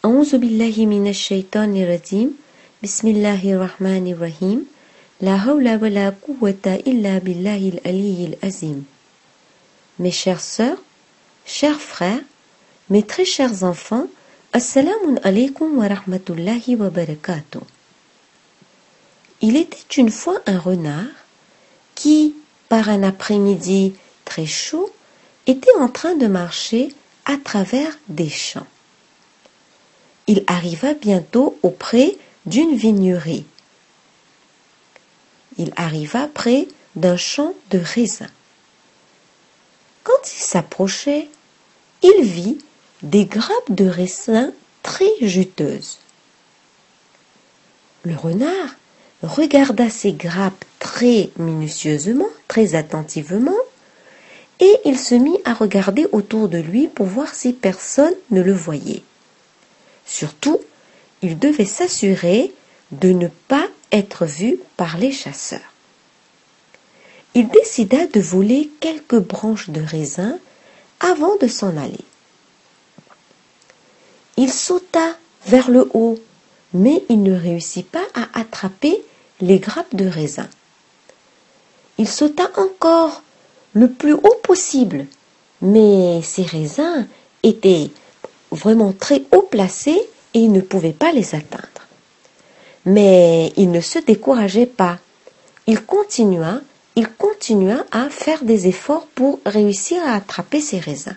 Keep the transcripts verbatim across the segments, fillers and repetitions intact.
أعوذ بالله من الشيطان الرجيم بسم الله الرحمن الرحيم لا حول ولا قوة إلا بالله العلي العظيم. Mes chères sœurs, chers frères, mes très chers enfants, Assalamu alaikum wa rahmatullahi wa barakatuh. Il était une fois un renard qui, par un après-midi très chaud, était en train de marcher à travers des champs. Il arriva bientôt auprès d'une vignerie. Il arriva près d'un champ de raisins. Quand il s'approchait, il vit des grappes de raisins très juteuses. Le renard regarda ces grappes très minutieusement, très attentivement, et il se mit à regarder autour de lui pour voir si personne ne le voyait. Surtout, il devait s'assurer de ne pas être vu par les chasseurs. Il décida de voler quelques branches de raisin avant de s'en aller. Il sauta vers le haut, mais il ne réussit pas à attraper les grappes de raisin. Il sauta encore le plus haut possible, mais ces raisins étaient vraiment très haut placés et il ne pouvait pas les atteindre. Mais il ne se décourageait pas. Il continua, il continua à faire des efforts pour réussir à attraper ces raisins.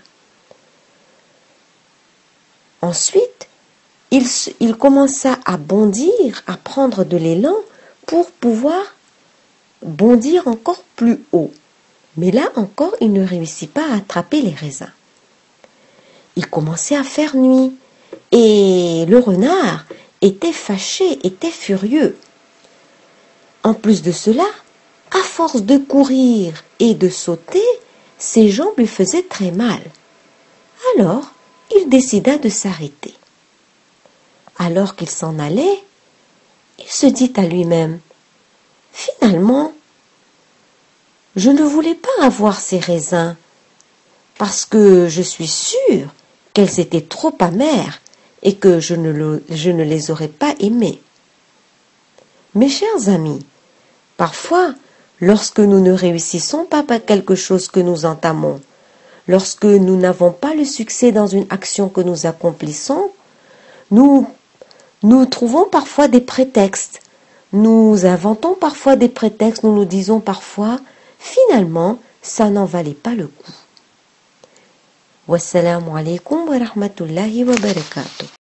Ensuite, il, il commença à bondir, à prendre de l'élan pour pouvoir bondir encore plus haut. Mais là encore, il ne réussit pas à attraper les raisins. Il commençait à faire nuit et le renard était fâché, était furieux. En plus de cela, à force de courir et de sauter, ses jambes lui faisaient très mal. Alors, il décida de s'arrêter. Alors qu'il s'en allait, il se dit à lui-même, « Finalement, je ne voulais pas avoir ces raisins parce que je suis sûre qu'elles étaient trop amères et que je ne, le, je ne les aurais pas aimées. » Mes chers amis, parfois, lorsque nous ne réussissons pas par quelque chose que nous entamons, lorsque nous n'avons pas le succès dans une action que nous accomplissons, nous, nous trouvons parfois des prétextes. Nous inventons parfois des prétextes, nous nous disons parfois, finalement, ça n'en valait pas le coup. Wassalamu alaikum wa rahmatullahi wa barakatuh.